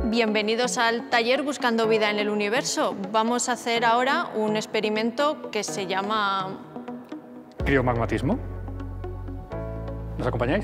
Bienvenidos al taller Buscando Vida en el Universo. Vamos a hacer ahora un experimento que se llama... Criomagmatismo. ¿Nos acompañáis?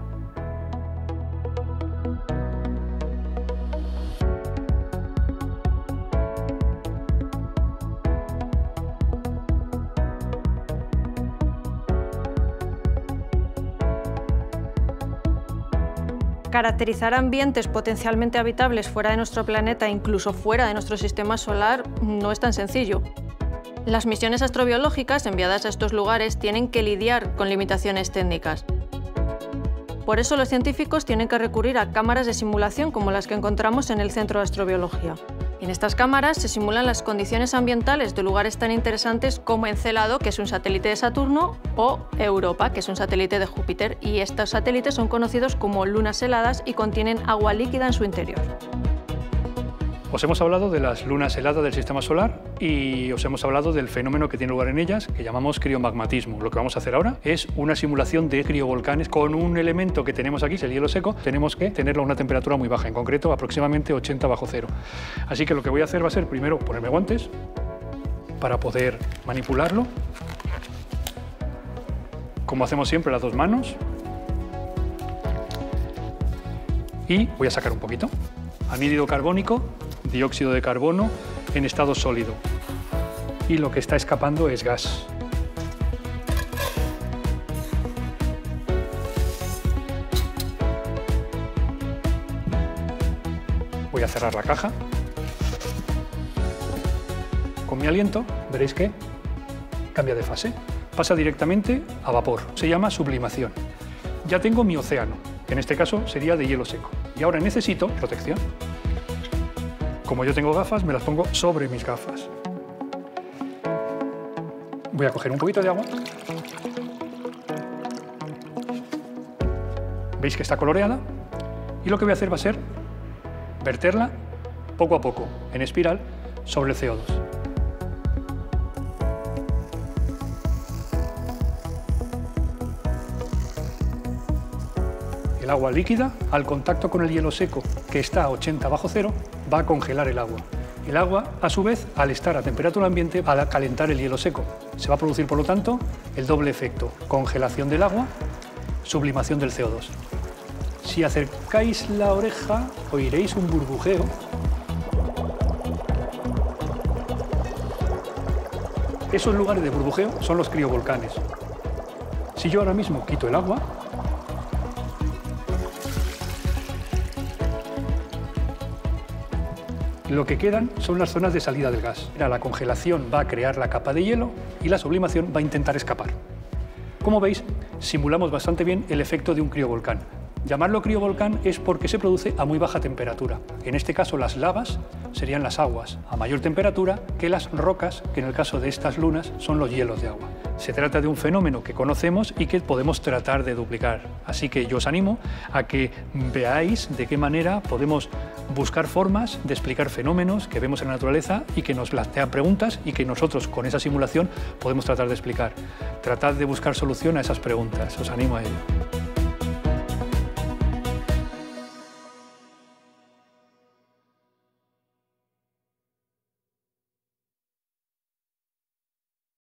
Caracterizar ambientes potencialmente habitables fuera de nuestro planeta, incluso fuera de nuestro sistema solar, no es tan sencillo. Las misiones astrobiológicas enviadas a estos lugares tienen que lidiar con limitaciones técnicas. Por eso los científicos tienen que recurrir a cámaras de simulación como las que encontramos en el Centro de Astrobiología. En estas cámaras se simulan las condiciones ambientales de lugares tan interesantes como Encelado, que es un satélite de Saturno, o Europa, que es un satélite de Júpiter, y estos satélites son conocidos como lunas heladas y contienen agua líquida en su interior. Os hemos hablado de las lunas heladas del sistema solar y os hemos hablado del fenómeno que tiene lugar en ellas, que llamamos criomagmatismo. Lo que vamos a hacer ahora es una simulación de criovolcanes con un elemento que tenemos aquí, es el hielo seco. Tenemos que tenerlo a una temperatura muy baja, en concreto aproximadamente 80 bajo cero. Así que lo que voy a hacer va a ser primero ponerme guantes para poder manipularlo, como hacemos siempre, las dos manos, y voy a sacar un poquito. Anhídrido carbónico, dióxido de carbono en estado sólido. Y lo que está escapando es gas. Voy a cerrar la caja. Con mi aliento veréis que cambia de fase. Pasa directamente a vapor. Se llama sublimación. Ya tengo mi océano, que en este caso sería de hielo seco. Y ahora necesito protección. Como yo tengo gafas, me las pongo sobre mis gafas. Voy a coger un poquito de agua. Veis que está coloreada. Y lo que voy a hacer va a ser verterla poco a poco, en espiral, sobre el CO2. El agua líquida, al contacto con el hielo seco, que está a 80 bajo cero, va a congelar el agua. El agua, a su vez, al estar a temperatura ambiente, va a calentar el hielo seco. Se va a producir, por lo tanto, el doble efecto: congelación del agua, sublimación del CO2. Si acercáis la oreja, oiréis un burbujeo. Esos lugares de burbujeo son los criovolcanes. Si yo ahora mismo quito el agua, lo que quedan son las zonas de salida del gas. La congelación va a crear la capa de hielo y la sublimación va a intentar escapar. Como veis, simulamos bastante bien el efecto de un criovolcán. Llamarlo criovolcán es porque se produce a muy baja temperatura. En este caso, las lavas serían las aguas a mayor temperatura que las rocas, que en el caso de estas lunas son los hielos de agua. Se trata de un fenómeno que conocemos y que podemos tratar de duplicar. Así que yo os animo a que veáis de qué manera podemos buscar formas de explicar fenómenos que vemos en la naturaleza y que nos plantean preguntas y que nosotros con esa simulación podemos tratar de explicar. Tratad de buscar solución a esas preguntas. Os animo a ello.